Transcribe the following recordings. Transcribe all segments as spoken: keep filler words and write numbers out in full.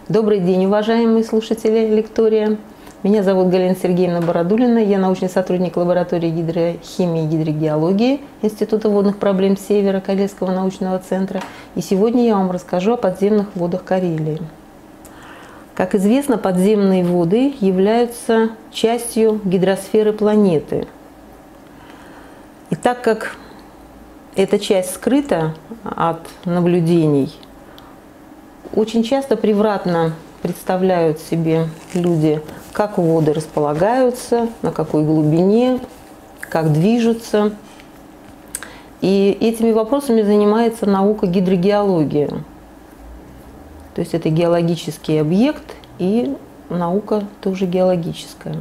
Добрый день, уважаемые слушатели лектория. Меня зовут Галина Сергеевна Бородулина, я научный сотрудник лаборатории гидрохимии и гидрогеологии Института водных проблем Севера Карельского научного центра. И сегодня я вам расскажу о подземных водах Карелии. Как известно, подземные воды являются частью гидросферы планеты. И так как эта часть скрыта от наблюдений, очень часто превратно представляют себе люди, как воды располагаются, на какой глубине, как движутся. И этими вопросами занимается наука гидрогеология. То есть это геологический объект и наука тоже геологическая.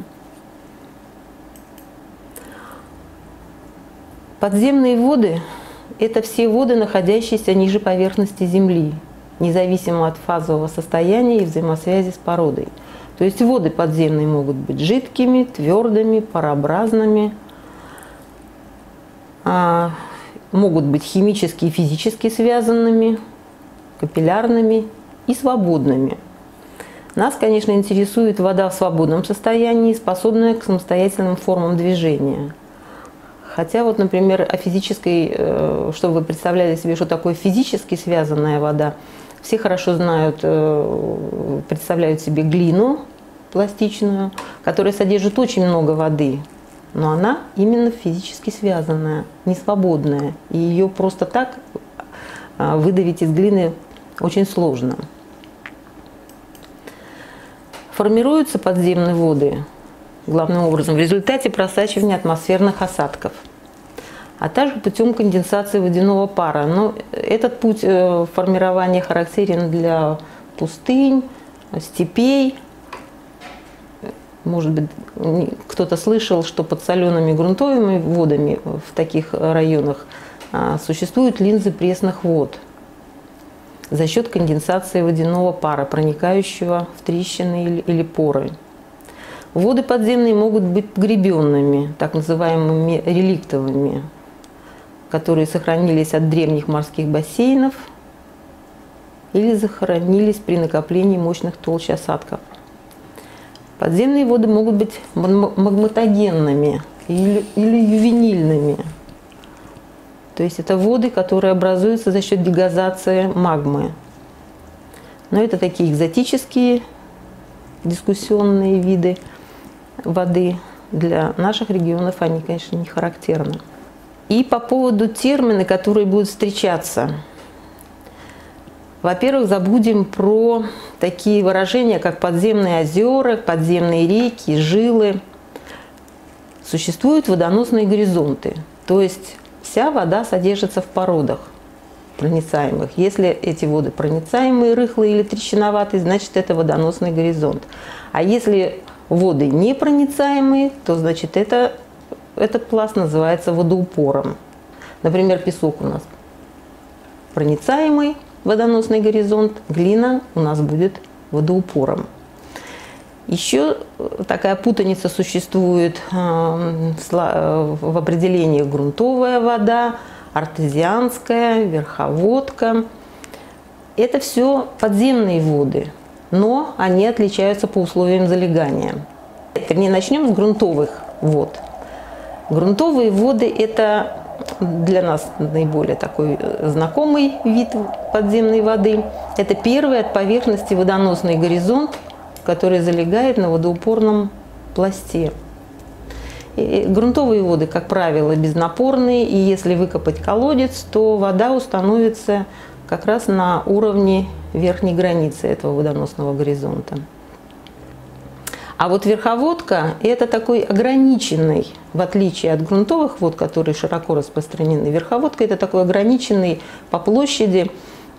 Подземные воды – это все воды, находящиеся ниже поверхности Земли, независимо от фазового состояния и взаимосвязи с породой. То есть воды подземные могут быть жидкими, твердыми, парообразными, а, могут быть химически и физически связанными, капиллярными и свободными. Нас, конечно, интересует вода в свободном состоянии, способная к самостоятельным формам движения. Хотя вот, например, о физической, чтобы вы представляли себе, что такое физически связанная вода, все хорошо знают, представляют себе глину пластичную, которая содержит очень много воды, но она именно физически связанная, не свободная, и ее просто так выдавить из глины очень сложно. Формируются подземные воды главным образом в результате просачивания атмосферных осадков, а также путем конденсации водяного пара. Но этот путь формирования характерен для пустынь, степей. Может быть, кто-то слышал, что под солеными грунтовыми водами в таких районах существуют линзы пресных вод за счет конденсации водяного пара, проникающего в трещины или поры. Воды подземные могут быть погребенными, так называемыми реликтовыми, которые сохранились от древних морских бассейнов или захоронились при накоплении мощных толщ осадков. Подземные воды могут быть магматогенными или, или ювенильными. То есть это воды, которые образуются за счет дегазации магмы. Но это такие экзотические дискуссионные виды воды. Для наших регионов они, конечно, не характерны. И по поводу терминов, которые будут встречаться. Во-первых, забудем про такие выражения, как подземные озера, подземные реки, жилы. Существуют водоносные горизонты, то есть вся вода содержится в породах проницаемых. Если эти воды проницаемые, рыхлые или трещиноватые, значит это водоносный горизонт. А если воды непроницаемые, то значит это, этот пласт называется водоупором. Например, песок у нас проницаемый водоносный горизонт, глина у нас будет водоупором. Еще такая путаница существует в определениях: грунтовая вода, артезианская, верховодка. Это все подземные воды, но они отличаются по условиям залегания. Вернее, начнем с грунтовых вод. Грунтовые воды – это для нас наиболее такой знакомый вид подземной воды. Это первый от поверхности водоносный горизонт, который залегает на водоупорном пласте. И грунтовые воды, как правило, безнапорные, и если выкопать колодец, то вода установится как раз на уровне верхней границы этого водоносного горизонта. А вот верховодка – это такой ограниченный, в отличие от грунтовых вод, которые широко распространены, верховодка – это такой ограниченный по площади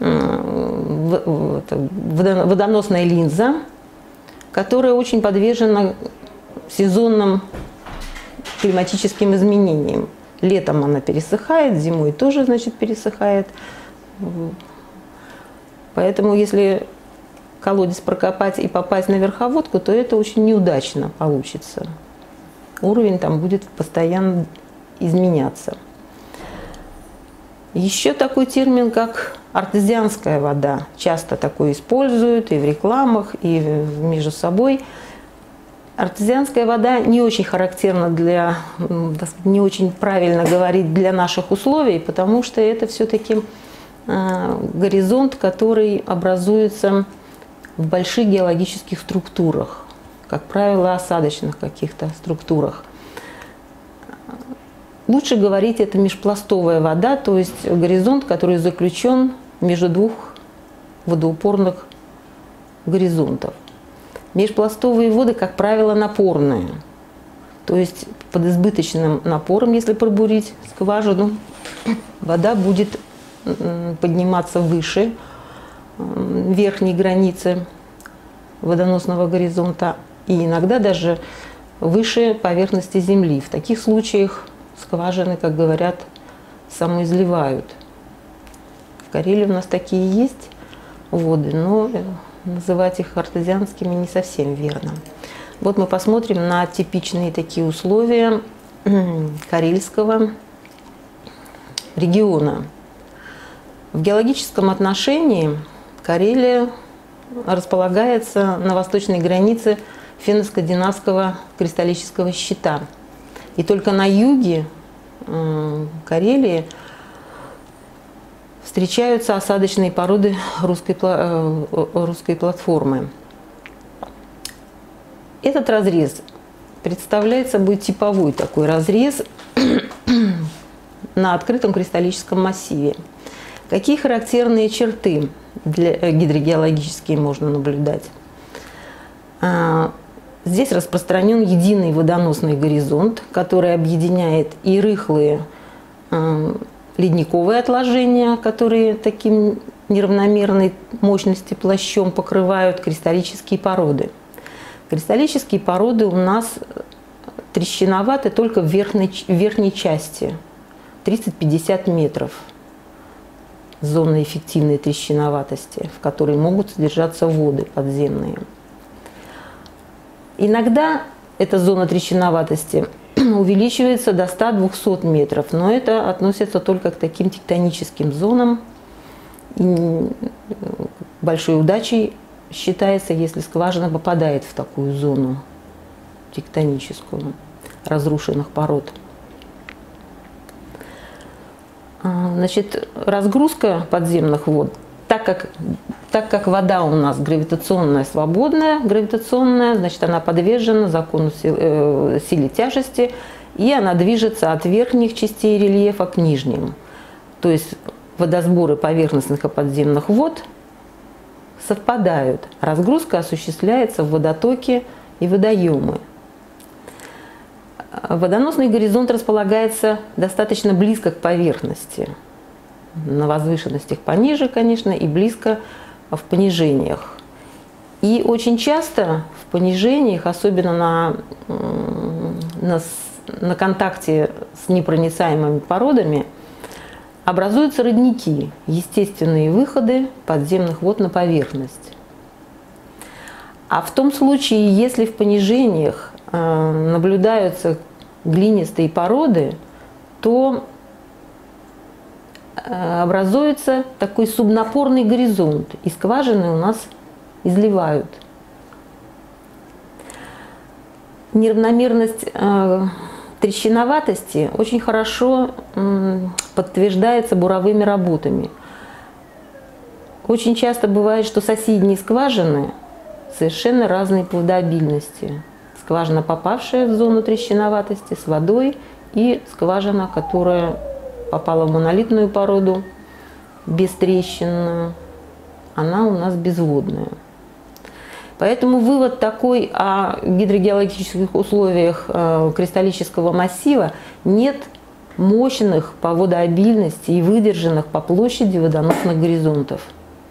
водоносная линза, которая очень подвержена сезонным климатическим изменениям. Летом она пересыхает, зимой тоже, значит, пересыхает. Поэтому если колодец прокопать и попасть на верховодку, то это очень неудачно получится. Уровень там будет постоянно изменяться. Еще такой термин, как артезианская вода. Часто такой используют и в рекламах, и между собой. Артезианская вода не очень характерна для, не очень правильно говорить для наших условий, потому что это все-таки горизонт, который образуется в больших геологических структурах, как правило, осадочных каких-то структурах. Лучше говорить, это межпластовая вода, то есть горизонт, который заключен между двух водоупорных горизонтов. Межпластовые воды, как правило, напорные, то есть под избыточным напором, если пробурить скважину, вода будет подниматься выше верхней границы водоносного горизонта и иногда даже выше поверхности земли. В таких случаях скважины, как говорят, самоизливают. В Карелии у нас такие есть воды, но называть их артезианскими не совсем верно. Вот мы посмотрим на типичные такие условия Карельского региона. В геологическом отношении Карелия располагается на восточной границе финно-скандинавского кристаллического щита. И только на юге Карелии встречаются осадочные породы русской, русской платформы. Этот разрез представляет собой типовой такой разрез на открытом кристаллическом массиве. Какие характерные черты для гидрогеологические можно наблюдать? Здесь распространен единый водоносный горизонт, который объединяет и рыхлые ледниковые отложения, которые таким неравномерной мощности плащом покрывают кристаллические породы. Кристаллические породы у нас трещиноваты только в верхней, в верхней части, тридцать-пятьдесят метров. Зоны эффективной трещиноватости, в которой могут содержаться воды подземные. Иногда эта зона трещиноватости увеличивается до ста-двухсот метров, но это относится только к таким тектоническим зонам. И большой удачей считается, если скважина попадает в такую зону тектоническую разрушенных пород. Значит, разгрузка подземных вод, так как, так как вода у нас гравитационная свободная, гравитационная, значит, она подвержена закону силы, силе тяжести, и она движется от верхних частей рельефа к нижним. То есть водосборы поверхностных и подземных вод совпадают. Разгрузка осуществляется в водотоке и водоемы. Водоносный горизонт располагается достаточно близко к поверхности, на возвышенностях пониже, конечно, и близко в понижениях. И очень часто в понижениях, особенно на, на, на контакте с непроницаемыми породами, образуются родники, естественные выходы подземных вод на поверхность. А в том случае, если в понижениях наблюдаются глинистые породы, то образуется такой субнапорный горизонт, и скважины у нас изливают. Неравномерность э, трещиноватости очень хорошо э, подтверждается буровыми работами. Очень часто бывает, что соседние скважины совершенно разной по водообильности. Скважина, попавшая в зону трещиноватости с водой, и скважина, которая попала в монолитную породу, бестрещинную, она у нас безводная. Поэтому вывод такой: о гидрогеологических условиях кристаллического массива нет мощных по водообильности и выдержанных по площади водоносных горизонтов.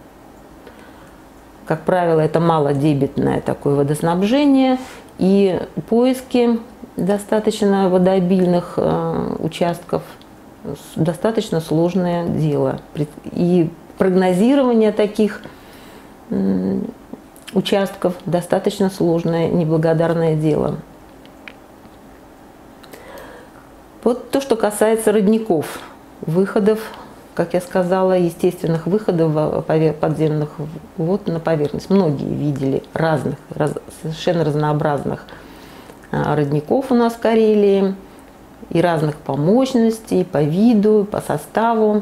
Как правило, это малодебетное такое водоснабжение, и поиски достаточно водообильных э, участков достаточно сложное дело. И прогнозирование таких э, участков достаточно сложное, неблагодарное дело. Вот то, что касается родников, выходов как я сказала, естественных выходов подземных вод на поверхность. Многие видели разных, раз, совершенно разнообразных родников у нас в Карелии, и разных по мощности, и по виду, и по составу.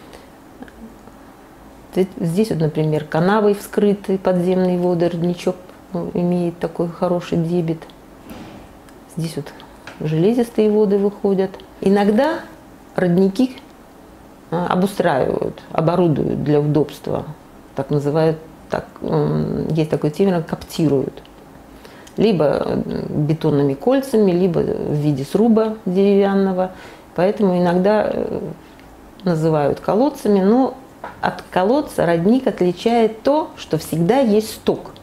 Здесь, вот, например, канавой вскрытые подземные воды, родничок имеет такой хороший дебит. Здесь вот железистые воды выходят. Иногда родники обустраивают, оборудуют для удобства, так называют, так, есть такой термин, коптируют. Либо бетонными кольцами, либо в виде сруба деревянного. Поэтому иногда называют колодцами, но от колодца родник отличает то, что всегда есть сток.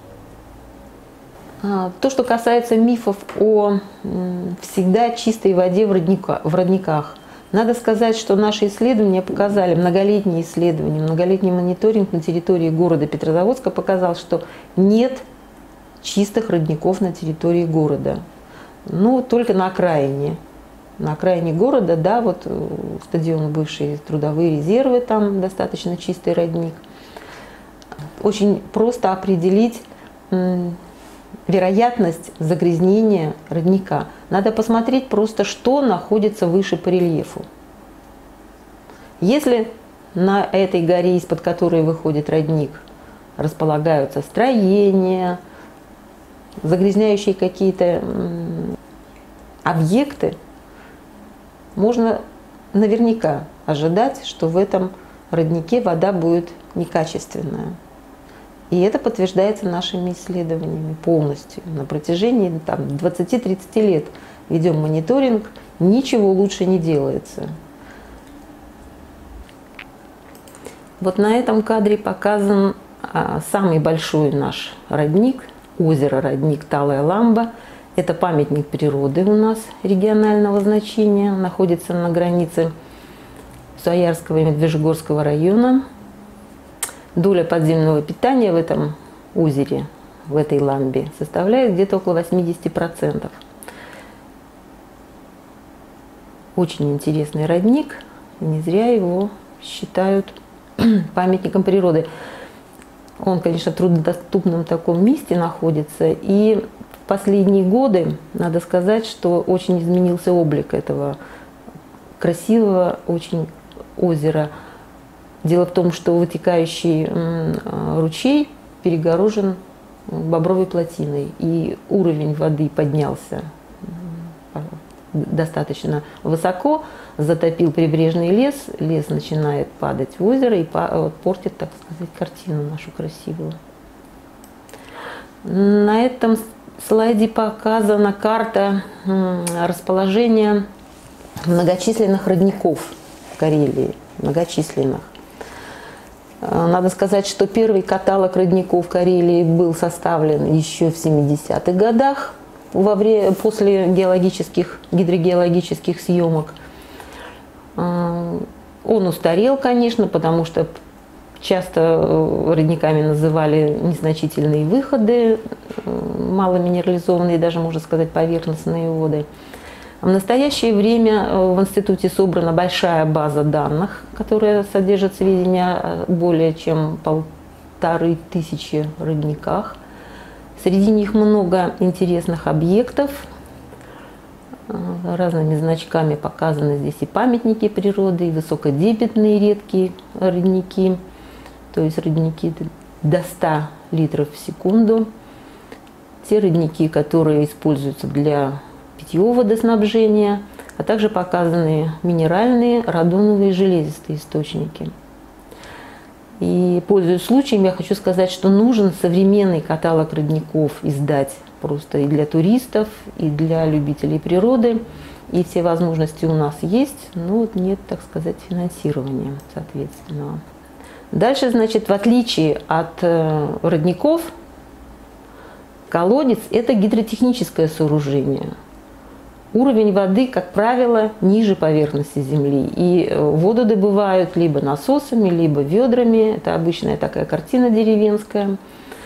То, что касается мифов о всегда чистой воде в родниках. Надо сказать, что наши исследования показали, многолетние исследования, многолетний мониторинг на территории города Петрозаводска показал, что нет чистых родников на территории города. Ну, только на окраине. На окраине города, да, вот стадион бывшие трудовые резервы, там достаточно чистый родник. Очень просто определить вероятность загрязнения родника. Надо посмотреть просто, что находится выше по рельефу. Если на этой горе, из-под которой выходит родник, располагаются строения, загрязняющие какие-то объекты, можно наверняка ожидать, что в этом роднике вода будет некачественная. И это подтверждается нашими исследованиями полностью. На протяжении двадцати-тридцати лет ведем мониторинг, ничего лучше не делается. Вот на этом кадре показан а, самый большой наш родник, озеро-родник Талая Ламба. Это памятник природы у нас регионального значения, находится на границе Суаярского и Медвежьегорского района. Доля подземного питания в этом озере, в этой ламбе, составляет где-то около восьмидесяти процентов. Очень интересный родник, не зря его считают памятником природы. Он, конечно, в труднодоступном таком месте находится, и в последние годы, надо сказать, что очень изменился облик этого красивого очень озера. Дело в том, что вытекающий ручей перегорожен бобровой плотиной, и уровень воды поднялся достаточно высоко, затопил прибрежный лес, лес начинает падать в озеро и портит, так сказать, картину нашу красивую. На этом слайде показана карта расположения многочисленных родников в Карелии, многочисленных. Надо сказать, что первый каталог родников в Карелии был составлен еще в семидесятых годах, во время, после геологических, гидрогеологических съемок. Он устарел, конечно, потому что часто родниками называли незначительные выходы, маломинерализованные, даже, можно сказать, поверхностные воды. В настоящее время в институте собрана большая база данных, которая содержит сведения о более чем полторы тысячи родниках. Среди них много интересных объектов. Разными значками показаны здесь и памятники природы, и высокодебетные редкие родники, то есть родники до ста литров в секунду. Те родники, которые используются для питьевого водоснабжения, а также показаны минеральные, радоновые, железистые источники. И, пользуясь случаем, я хочу сказать, что нужен современный каталог родников издать просто и для туристов, и для любителей природы. И все возможности у нас есть, но вот нет, так сказать, финансирования соответственного. Дальше, значит, в отличие от родников, колодец – это гидротехническое сооружение. Уровень воды, как правило, ниже поверхности земли. И воду добывают либо насосами, либо ведрами. Это обычная такая картина деревенская.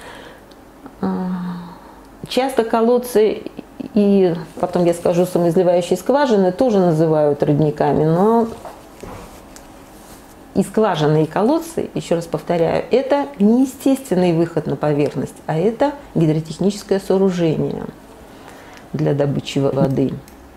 Часто колодцы и, потом я скажу, самоизливающие скважины тоже называют родниками, но И скважины, и колодцы, еще раз повторяю, это не естественный выход на поверхность, а это гидротехническое сооружение для добычи воды.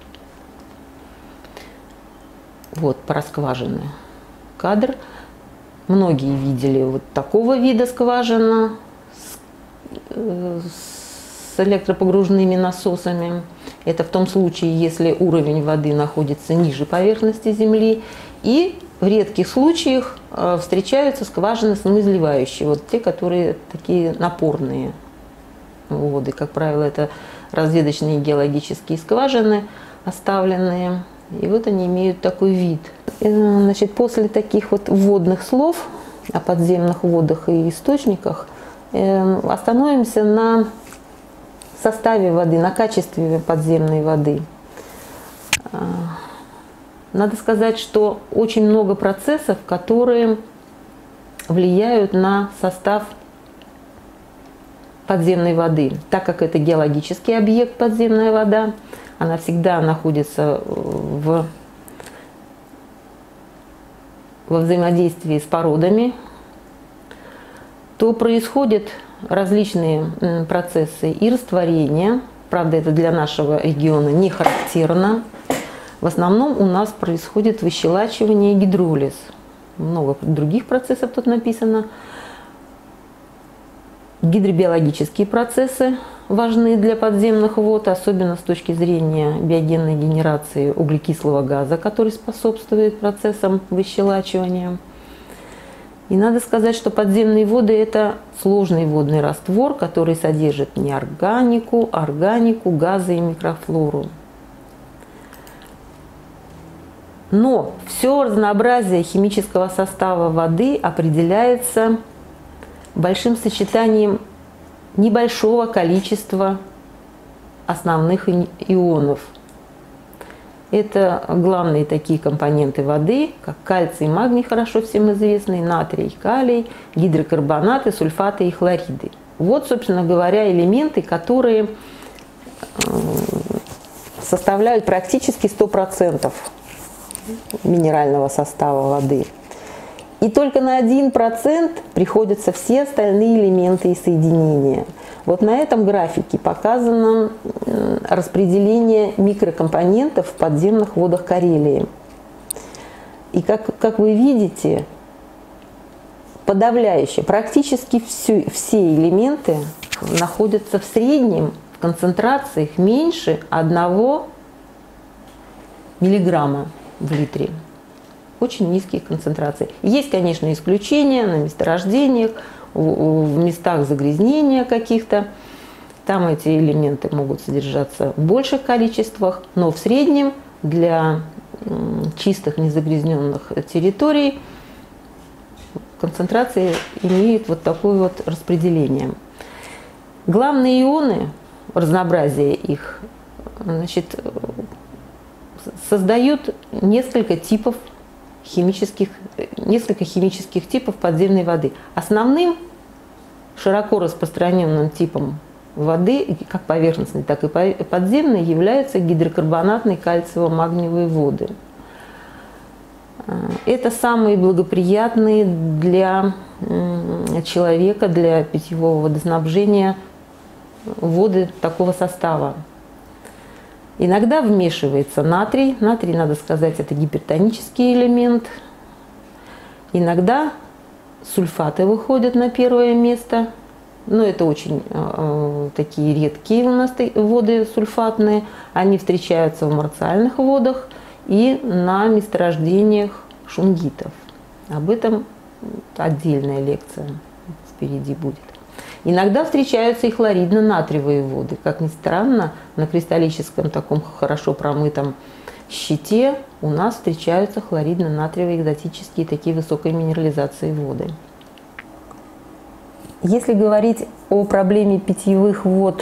Вот про скважины кадр. Многие видели вот такого вида скважина с, с электропогружными насосами. Это в том случае, если уровень воды находится ниже поверхности земли. И в редких случаях э, встречаются скважины самоизливающие, вот те, которые такие напорные воды. Как правило, это разведочные геологические скважины, оставленные. И вот они имеют такой вид. Значит, после таких вот вводных слов о подземных водах и источниках э, остановимся на составе воды, на качестве подземной воды. Надо сказать, что очень много процессов, которые влияют на состав подземной воды. Так как это геологический объект, подземная вода, она всегда находится в, во взаимодействии с породами, то происходят различные процессы и растворения. Правда, это для нашего региона не характерно. В основном у нас происходит выщелачивание и гидролиз. Много других процессов тут написано. Гидробиологические процессы важны для подземных вод, особенно с точки зрения биогенной генерации углекислого газа, который способствует процессам выщелачивания. И надо сказать, что подземные воды – это сложный водный раствор, который содержит неорганику, органику, газы и микрофлору. Но все разнообразие химического состава воды определяется большим сочетанием небольшого количества основных ионов. Это главные такие компоненты воды, как кальций и магний, хорошо всем известные, натрий, калий, гидрокарбонаты, сульфаты и хлориды. Вот, собственно говоря, элементы, которые составляют практически сто процентов минерального состава воды. И только на один процент приходятся все остальные элементы и соединения. Вот на этом графике показано распределение микрокомпонентов в подземных водах Карелии. И как, как вы видите, подавляющее, практически все, все элементы находятся в среднем в концентрациях меньше одного миллиграмма в литре. Очень низкие концентрации. Есть, конечно, исключения на месторождениях, в местах загрязнения каких-то. Там эти элементы могут содержаться в больших количествах, но в среднем для чистых незагрязненных территорий концентрации имеют вот такое вот распределение. Главные ионы, разнообразие их, значит, создают несколько типов химических, несколько химических типов подземной воды. Основным широко распространенным типом воды, как поверхностной, так и подземной, являются гидрокарбонатные кальциево-магниевые воды. Это самые благоприятные для человека, для питьевого водоснабжения воды такого состава. Иногда вмешивается натрий. Натрий, надо сказать, это гипертонический элемент. Иногда сульфаты выходят на первое место. Но это очень э, такие редкие у нас воды сульфатные. Они встречаются в марциальных водах и на месторождениях шунгитов. Об этом отдельная лекция впереди будет. Иногда встречаются и хлоридно-натриевые воды. Как ни странно, на кристаллическом таком хорошо промытом щите у нас встречаются хлоридно-натриевые экзотические такие высокой минерализации воды. Если говорить о проблеме питьевых вод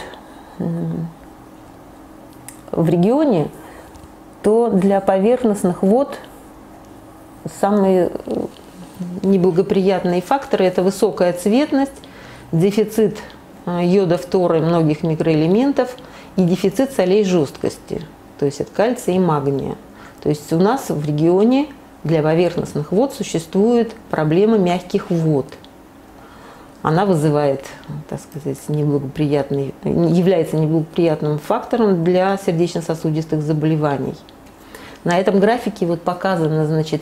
в регионе, то для поверхностных вод самые неблагоприятные факторы – это высокая цветность, дефицит йода, фтора и многих микроэлементов и дефицит солей жесткости, то есть от кальция и магния. То есть у нас в регионе для поверхностных вод существует проблема мягких вод. Она вызывает, так сказать, неблагоприятный, является неблагоприятным фактором для сердечно-сосудистых заболеваний. На этом графике вот показано, значит,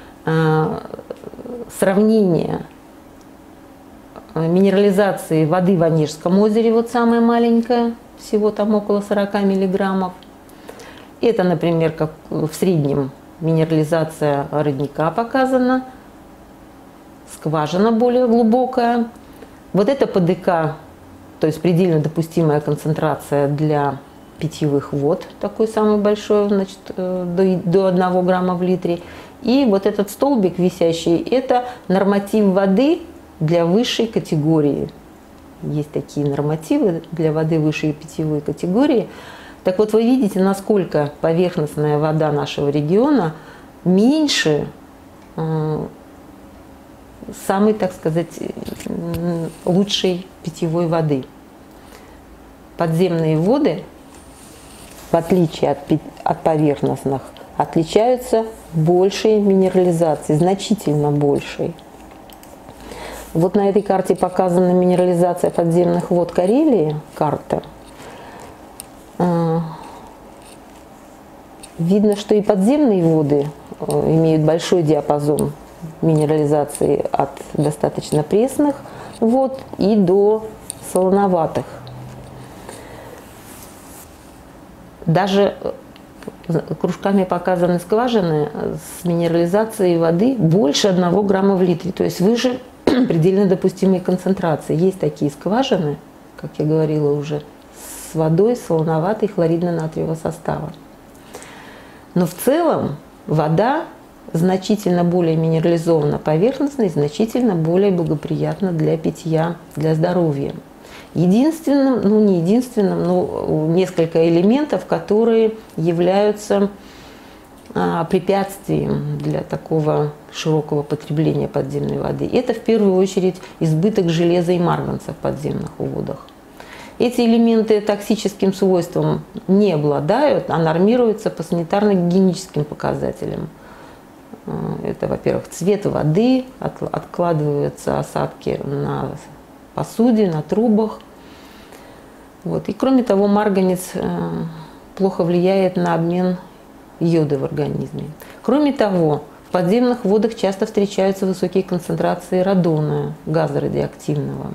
сравнение минерализации воды в Онежском озере, вот самая маленькая, всего там около сорока миллиграммов. Это, например, как в среднем минерализация родника показана, скважина более глубокая. Вот это ПДК, то есть предельно допустимая концентрация для питьевых вод, такой самый большой, значит, до, до одного грамма в литре. И вот этот столбик висящий, это норматив воды для высшей категории. Есть такие нормативы для воды высшей питьевой категории. Так вот, вы видите, насколько поверхностная вода нашего региона меньше э, самой, так сказать, лучшей питьевой воды. Подземные воды, в отличие от, от поверхностных, отличаются большей минерализацией, значительно большей. Вот на этой карте показана минерализация подземных вод Карелии, карта. Видно, что и подземные воды имеют большой диапазон минерализации от достаточно пресных вод и до солоноватых. Даже кружками показаны скважины с минерализацией воды больше одного грамма в литре, то есть выше предельно допустимой концентрации. Есть такие скважины, как я говорила уже, с водой солоноватой хлоридно-натриевого состава. Но в целом вода значительно более минерализована поверхностно и значительно более благоприятна для питья, для здоровья. Единственным, ну не единственным, но несколько элементов, которые являются а, препятствием для такого широкого потребления подземной воды. Это в первую очередь избыток железа и марганца в подземных водах. Эти элементы токсическим свойством не обладают, а нормируются по санитарно-гигиеническим показателям. Это, во-первых, цвет воды, откладываются осадки на посуде, на трубах. Вот. И кроме того, марганец плохо влияет на обмен йода в организме. Кроме того, в подземных водах часто встречаются высокие концентрации радона, газа радиоактивного.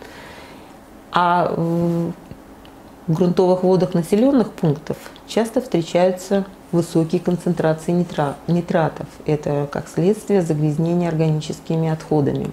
А в грунтовых водах населенных пунктов часто встречаются высокие концентрации нитра, нитратов. Это как следствие загрязнения органическими отходами.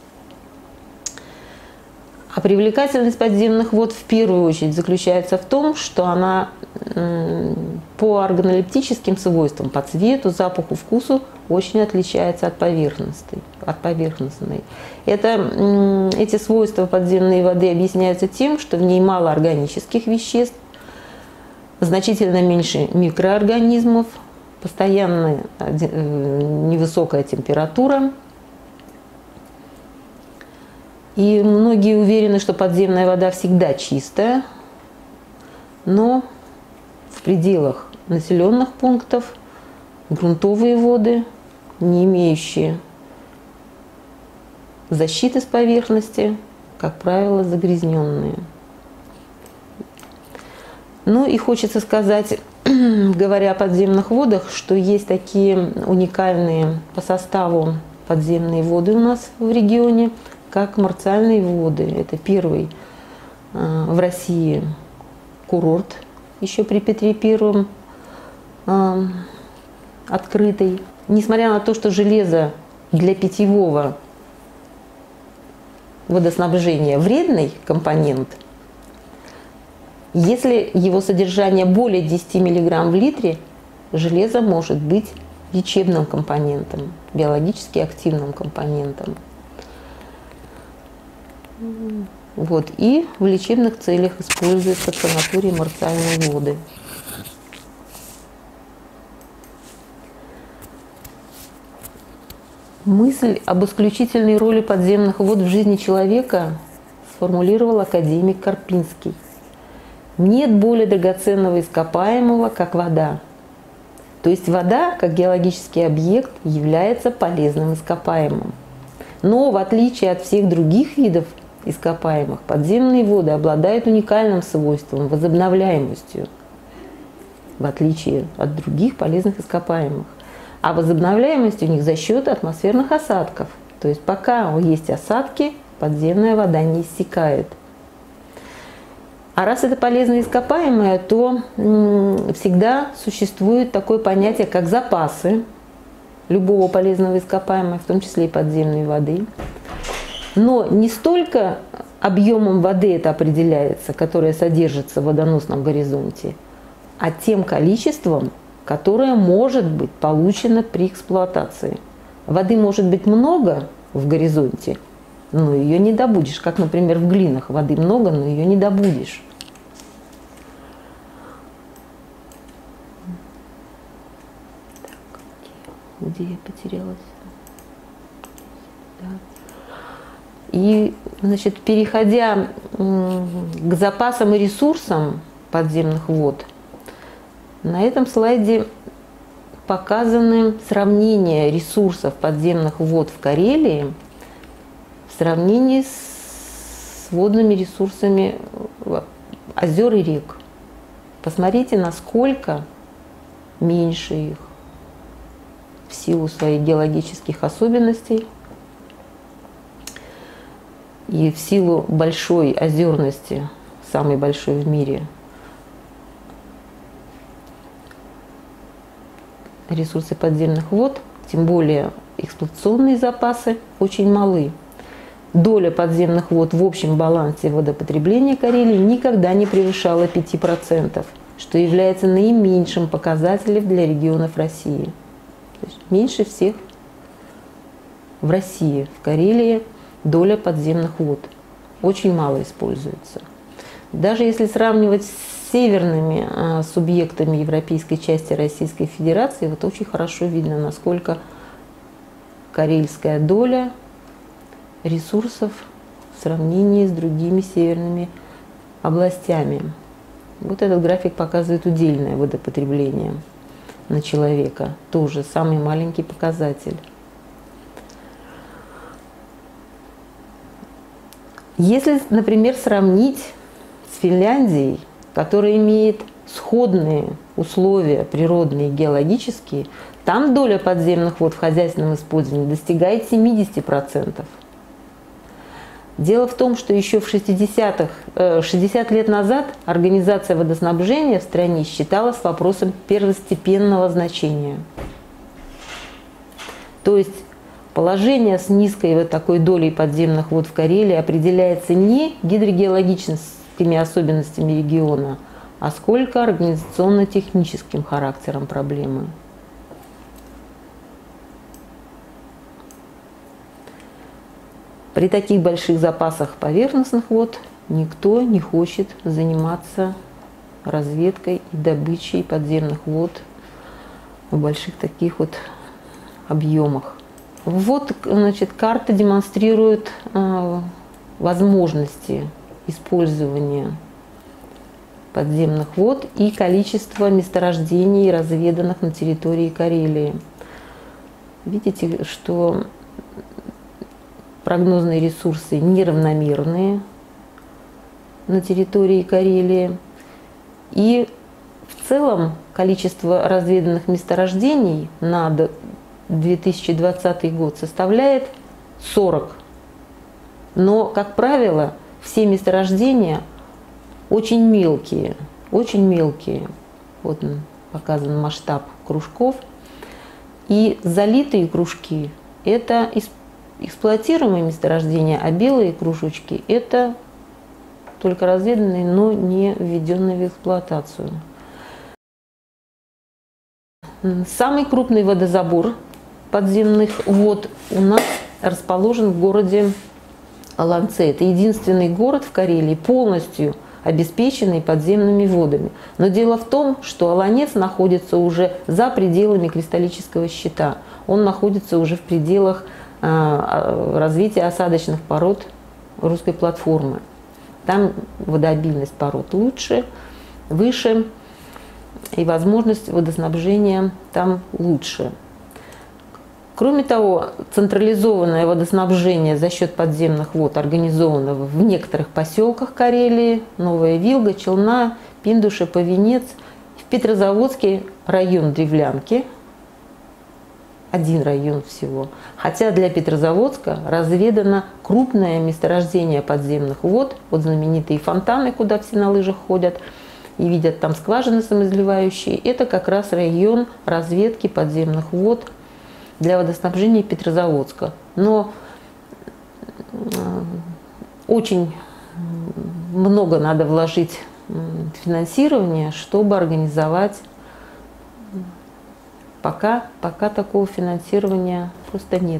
А привлекательность подземных вод в первую очередь заключается в том, что она по органолептическим свойствам, по цвету, запаху, вкусу очень отличается от поверхностной. От поверхностной. Это, эти свойства подземной воды объясняются тем, что в ней мало органических веществ, значительно меньше микроорганизмов, постоянная невысокая температура. И многие уверены, что подземная вода всегда чистая, но в пределах населенных пунктов грунтовые воды, не имеющие защиты с поверхности, как правило, загрязненные. Ну и хочется сказать, говоря о подземных водах, что есть такие уникальные по составу подземные воды у нас в регионе, как марциальные воды. Это первый э, в России курорт, еще при Петре Первом э, открытый. Несмотря на то, что железо для питьевого водоснабжения вредный компонент, если его содержание более десяти миллиграмм в литре, железо может быть лечебным компонентом, биологически активным компонентом. Вот. И в лечебных целях используются в санатории марциальные воды. Мысль об исключительной роли подземных вод в жизни человека сформулировал академик Карпинский. Нет более драгоценного ископаемого, как вода. То есть вода, как геологический объект, является полезным ископаемым. Но в отличие от всех других видов ископаемых, подземные воды обладают уникальным свойством – возобновляемостью, в отличие от других полезных ископаемых. А возобновляемость у них за счет атмосферных осадков. То есть пока есть осадки, подземная вода не иссякает. А раз это полезное ископаемое, то всегда существует такое понятие, как запасы любого полезного ископаемого, в том числе и подземной воды. Но не столько объемом воды это определяется, которое содержится в водоносном горизонте, а тем количеством, которое может быть получено при эксплуатации. Воды может быть много в горизонте, но ее не добудешь. Как, например, в глинах воды много, но ее не добудешь. Так, где я потерялась? Да. И, значит, переходя к запасам и ресурсам подземных вод, на этом слайде показаны сравнения ресурсов подземных вод в Карелии в сравнении с водными ресурсами озер и рек. Посмотрите, насколько меньше их в силу своих геологических особенностей и в силу большой озерности, самой большой в мире, ресурсы подземных вод, тем более эксплуатационные запасы, очень малы. Доля подземных вод в общем балансе водопотребления Карелии никогда не превышала пяти процентов, что является наименьшим показателем для регионов России. То есть меньше всех в России, в Карелии, доля подземных вод очень мало используется. Даже если сравнивать с северными а, субъектами европейской части Российской Федерации, вот очень хорошо видно, насколько карельская доля ресурсов в сравнении с другими северными областями. Вот этот график показывает удельное водопотребление на человека, тоже самый маленький показатель. Если, например, сравнить с Финляндией, которая имеет сходные условия природные и геологические, там доля подземных вод в хозяйственном использовании достигает семидесяти процентов. Дело в том, что еще в шестидесятых, шестьдесят лет назад организация водоснабжения в стране считалась вопросом первостепенного значения. То есть положение с низкой вот такой долей подземных вод в Карелии определяется не гидрогеологическими особенностями региона, а сколько организационно-техническим характером проблемы. При таких больших запасах поверхностных вод никто не хочет заниматься разведкой и добычей подземных вод в больших таких вот объемах. Вот, значит, карта демонстрирует э, возможности использования подземных вод и количество месторождений, разведанных на территории Карелии. Видите, что прогнозные ресурсы неравномерные на территории Карелии. И в целом количество разведанных месторождений на две тысячи двадцатый год составляет сорок. Но, как правило, все месторождения очень мелкие, очень мелкие. Вот он, показан масштаб кружков. И залитые кружки – это эксплуатируемые месторождения, а белые кружочки – это только разведанные, но не введенные в эксплуатацию. Самый крупный водозабор подземных вод у нас расположен в городе Олонце. Это единственный город в Карелии, полностью обеспеченный подземными водами. Но дело в том, что Олонец находится уже за пределами кристаллического щита. Он находится уже в пределах развития осадочных пород русской платформы. Там водообильность пород лучше, выше. и возможность водоснабжения там лучше. Кроме того, централизованное водоснабжение за счет подземных вод организовано в некоторых поселках Карелии: Новая Вилга, Челна, Пиндуша, Повенец. В Петрозаводске район Древлянки, один район всего. Хотя для Петрозаводска разведано крупное месторождение подземных вод, вот знаменитые фонтаны, куда все на лыжах ходят и видят там скважины самоизливающие. Это как раз район разведки подземных вод для водоснабжения Петрозаводска. Но очень много надо вложить финансирования, чтобы организовать. Пока, пока такого финансирования просто нет.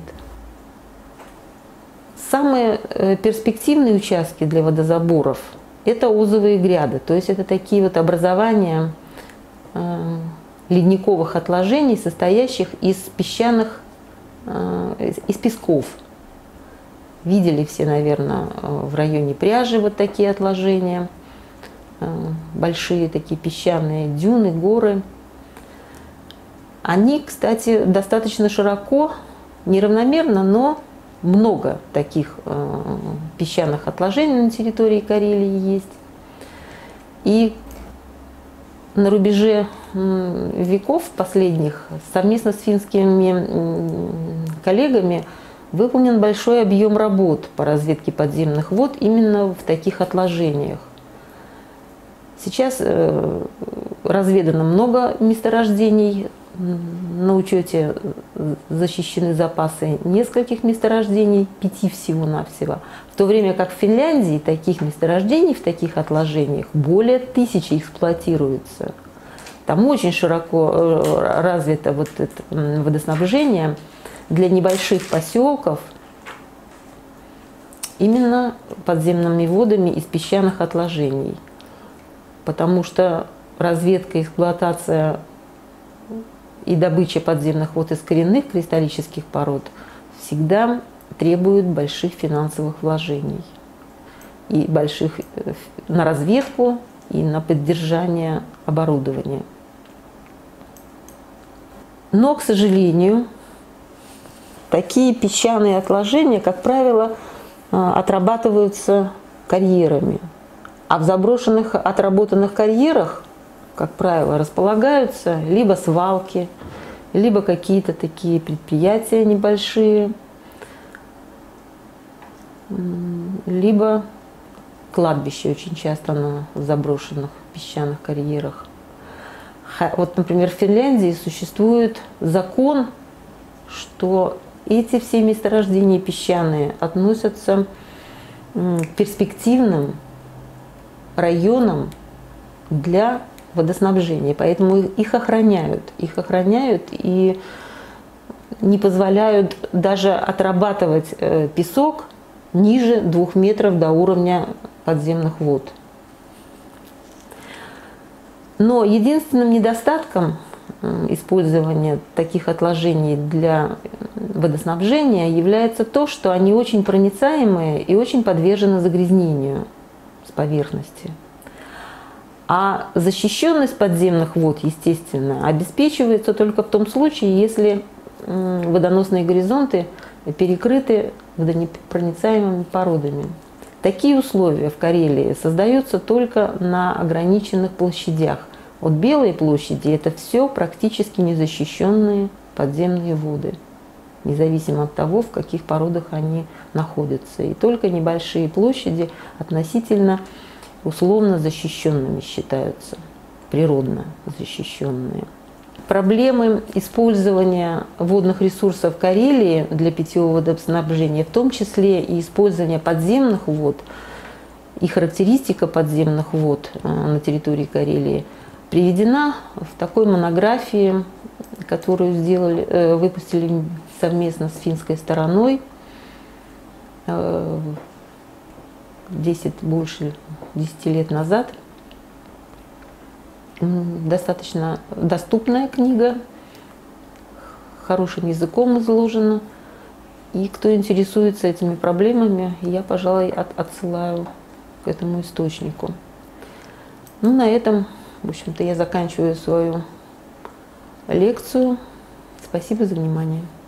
Самые перспективные участки для водозаборов – это озовые гряды. То есть это такие вот образования э, ледниковых отложений, состоящих из песчаных, э, из песков. Видели все, наверное, в районе Пряжи вот такие отложения. Большие такие песчаные дюны, горы. Они, кстати, достаточно широко, неравномерно, но много таких э, песчаных отложений на территории Карелии есть. И на рубеже э, веков последних совместно с финскими э, коллегами выполнен большой объем работ по разведке подземных вод именно в таких отложениях. Сейчас э, разведано много месторождений, на учете защищены запасы нескольких месторождений, пяти всего-навсего. В то время как в Финляндии таких месторождений в таких отложениях более тысячи эксплуатируется. Там очень широко развито вот это водоснабжение для небольших поселков именно подземными водами из песчаных отложений. Потому что разведка, эксплуатация и добыча подземных вод из коренных кристаллических пород всегда требует больших финансовых вложений. И больших на разведку, и на поддержание оборудования. Но, к сожалению, такие песчаные отложения, как правило, отрабатываются карьерами. А в заброшенных, отработанных карьерах, как правило, располагаются либо свалки, либо какие-то такие предприятия небольшие, либо кладбища очень часто на заброшенных песчаных карьерах. Вот, например, в Финляндии существует закон, что эти все месторождения песчаные относятся к перспективным районам для водоснабжения, поэтому их охраняют, их охраняют и не позволяют даже отрабатывать песок ниже двух метров до уровня подземных вод. Но единственным недостатком использования таких отложений для водоснабжения является то, что они очень проницаемые и очень подвержены загрязнению с поверхности. А защищенность подземных вод, естественно, обеспечивается только в том случае, если водоносные горизонты перекрыты водонепроницаемыми породами. Такие условия в Карелии создаются только на ограниченных площадях. Вот Белые площади – это все практически незащищенные подземные воды, независимо от того, в каких породах они находятся. И только небольшие площади относительно условно защищенными считаются, природно защищенные. Проблемы использования водных ресурсов Карелии для питьевого водоснабжения, в том числе и использование подземных вод, и характеристика подземных вод на территории Карелии приведена в такой монографии, которую сделали, выпустили совместно с финской стороной десять, больше десяти лет назад. Достаточно доступная книга, хорошим языком изложена. И кто интересуется этими проблемами, я, пожалуй, от, отсылаю к этому источнику. Ну, на этом В общем-то, я заканчиваю свою лекцию. Спасибо за внимание.